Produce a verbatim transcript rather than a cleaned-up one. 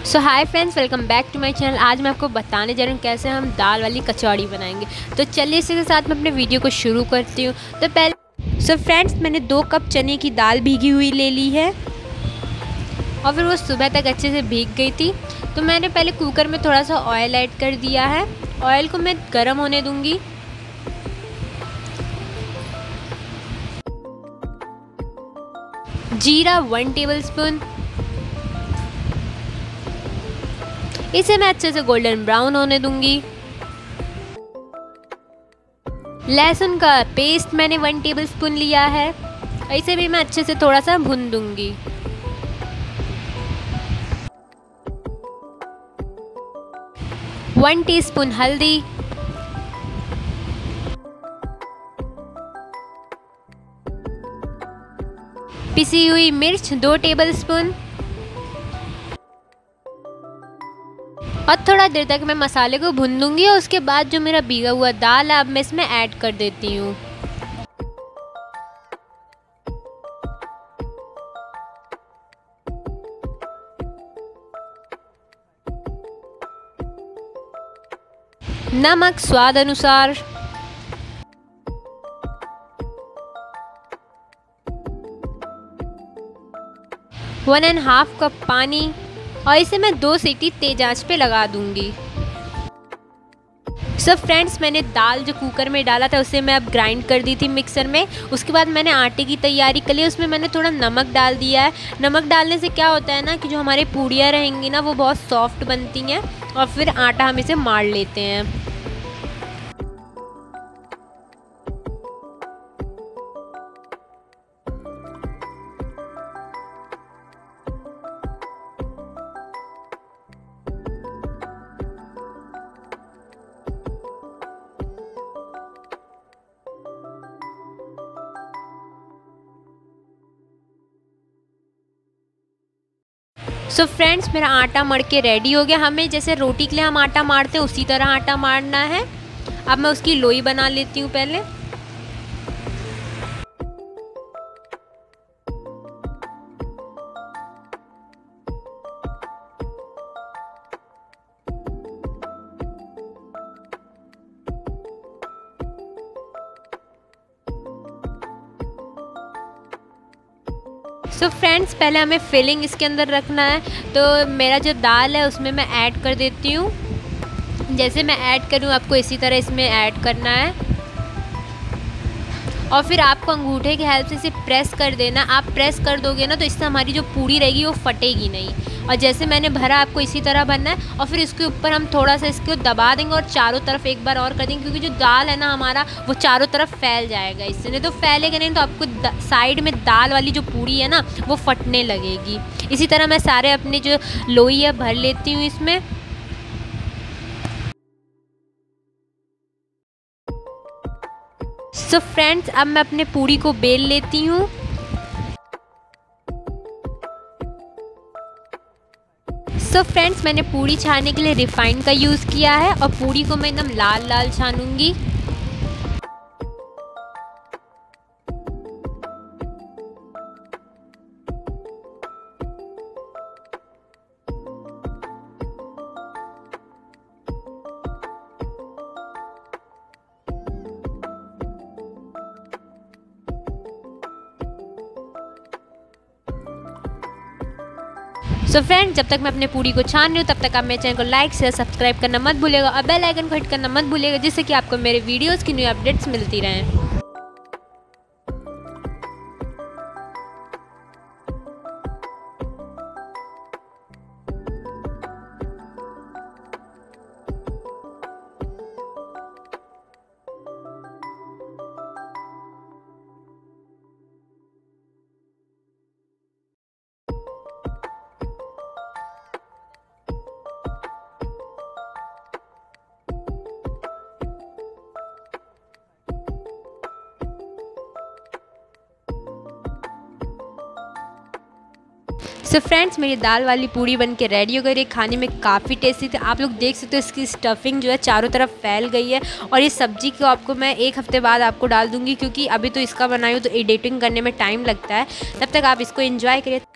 So hi friends, welcome back to my channel. आज मैं आपको बताने जा रही हूँ कैसे हम दाल वाली कचौड़ी बनाएंगे। तो चलिए इसी के साथ मैं अपने वीडियो को शुरू करती हूँ। तो पहले सो फ्रेंड्स मैंने दो कप चने की दाल भीगी हुई ले ली है और फिर वो सुबह तक अच्छे से भीग गई थी। तो मैंने पहले कुकर में थोड़ा सा ऑयल ऐड कर दिया है। ऑयल को मैं गर्म होने दूँगी। जीरा वन टेबल स्पून, इसे मैं अच्छे से गोल्डन ब्राउन होने दूंगी। लहसुन का पेस्ट मैंने वन टेबलस्पून लिया है, इसे भी मैं अच्छे से थोड़ा सा भून दूंगी। वन टीस्पून हल्दी, पिसी हुई मिर्च दो टेबलस्पून और थोड़ा देर तक मैं मसाले को भून दूंगी। और उसके बाद जो मेरा भीगा हुआ दाल है अब मैं इसमें ऐड कर देती हूँ। नमक स्वाद अनुसार, वन एंड हाफ कप पानी और इसे मैं दो सीटी तेज आंच पे लगा दूंगी। सब फ्रेंड्स मैंने दाल जो कुकर में डाला था उसे मैं अब ग्राइंड कर दी थी मिक्सर में। उसके बाद मैंने आटे की तैयारी कर ली। उसमें मैंने थोड़ा नमक डाल दिया है। नमक डालने से क्या होता है ना कि जो हमारे पूड़ियाँ रहेंगी ना वो बहुत सॉफ्ट बनती हैं और फिर आटा हम इसे मार लेते हैं। सो so फ्रेंड्स मेरा आटा मड़ के रेडी हो गया। हमें जैसे रोटी के लिए हम आटा मारते हैं उसी तरह आटा मारना है। अब मैं उसकी लोई बना लेती हूँ पहले। सो so फ्रेंड्स पहले हमें फिलिंग इसके अंदर रखना है। तो मेरा जो दाल है उसमें मैं ऐड कर देती हूँ। जैसे मैं ऐड करूँ आपको इसी तरह इसमें ऐड करना है और फिर आपको अंगूठे की हेल्प से इसे प्रेस कर देना। आप प्रेस कर दोगे ना तो इससे हमारी जो पूड़ी रहेगी वो फटेगी नहीं। और जैसे मैंने भरा आपको इसी तरह भरना है और फिर इसके ऊपर हम थोड़ा सा इसको दबा देंगे और चारों तरफ एक बार और कर देंगे, क्योंकि जो दाल है ना हमारा वो चारों तरफ फैल जाएगा। इससे नहीं तो फैलेगा नहीं तो आपको साइड में दाल वाली जो पूड़ी है ना वो फटने लगेगी। इसी तरह मैं सारे अपने जो लोई है भर लेती हूँ इसमें। सो so फ्रेंड्स अब मैं अपने पूड़ी को बेल लेती हूँ। सो so फ्रेंड्स मैंने पूड़ी छानने के लिए रिफाइंड का यूज़ किया है और पूड़ी को मैं एकदम लाल लाल छानूंगी। सो so फ्रेंड्स जब तक मैं अपने पूड़ी को छान रही हूँ तब तक आप मेरे चैनल को लाइक शेयर सब्सक्राइब करना मत भूलिएगा और बेल आइकन को हिट करना मत भूलिएगा, जिससे कि आपको मेरे वीडियोस की न्यू अपडेट्स मिलती रहें। सो so फ्रेंड्स मेरी दाल वाली पूड़ी बन के रेडी हो गई। खाने में काफ़ी टेस्टी थी। आप लोग देख सकते हो इसकी स्टफिंग जो है चारों तरफ फैल गई है। और ये सब्ज़ी को आपको मैं एक हफ्ते बाद आपको डाल दूँगी, क्योंकि अभी तो इसका बनाई हूँ तो एडिटिंग करने में टाइम लगता है। तब तक आप इसको एंजॉय करिए।